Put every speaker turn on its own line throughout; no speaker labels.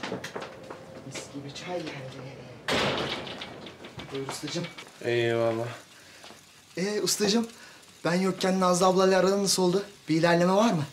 Mis gibi çay geldi. Buyur ustacığım.
Eyvallah.
Ustacığım, ben yokken Nazlı ablayla aran nasıl oldu? Bir ilerleme var mı?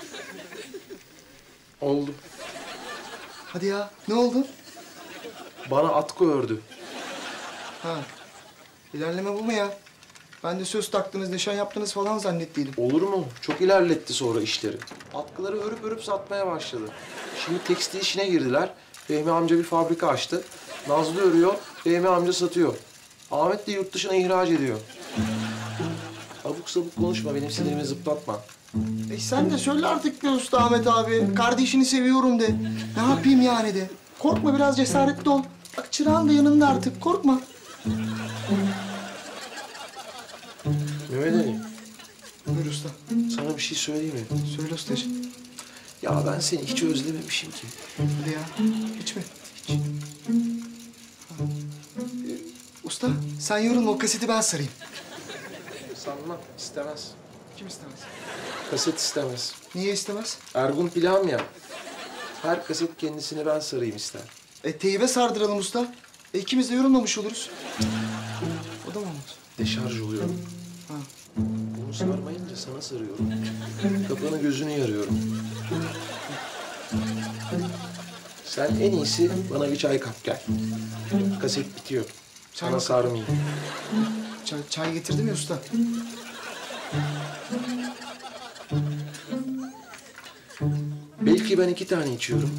Oldu.
Hadi ya, ne oldu?
Bana atkı ördü.
Ha, ilerleme bu mu ya? Ben de söz taktınız, nişan yaptınız falan zannettiydim.
Olur mu? Çok ilerletti sonra işleri. Atkıları örüp örüp satmaya başladı. Şimdi tekstil işine girdiler. Fehmi amca bir fabrika açtı. Nazlı örüyor, Fehmi amca satıyor. Ahmet de yurt dışına ihraç ediyor. Abuk sabuk konuşma, benim sinirimi zıplatma.
Sen de söyle artık be usta Ahmet abi. Kardeşini seviyorum de. Ne yapayım yani de. Korkma, biraz cesaretli ol. Bak çırağın da yanında artık, korkma.
Mehmet Ali,
Buyur usta.
sana bir şey söyleyeyim mi?
Söyle ustacığım.
Ya ben seni hiç özlememişim ki.
Hadi ya, hiç mi? Hiç. Ha. Usta, sen yorulma, o kaseti ben sarayım.
Sanmam, istemez.
Kim istemez?
Kaset istemez.
Niye istemez?
Ergun Pilağım ya. Her kaset kendisini ben sarayım ister.
Teybe sardıralım usta. İkimiz de yorulmamış oluruz. O da mı olmaz?
Deşarj oluyorum.
Ha.
Bunu sarmayınca sana sarıyorum. Kafanı gözünü yarıyorum. Sen en iyisi bana bir çay kap gel. Kaset bitiyor.
Çay
Sana
mı?
sarmayayım.
Çay getirdim ya usta.
Belki ben 2 tane içiyorum.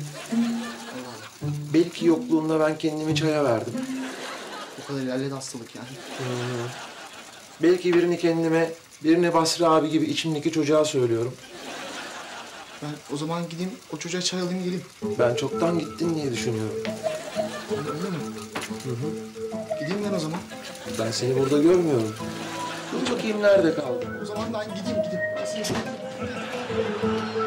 Belki yokluğunda ben kendimi çaya verdim.
O kadar ilerledi hastalık yani.
Belki birini kendime, birini Basri abi gibi içimdeki çocuğa söylüyorum.
Ben o zaman gideyim, o çocuğa çay alayım geleyim.
Ben çoktan gittin diye düşünüyorum.
Öyle mi? Gideyim ben o zaman.
Ben seni burada görmüyorum. Dur bakayım nerede kaldın?
O zaman ben gideyim. Kesin.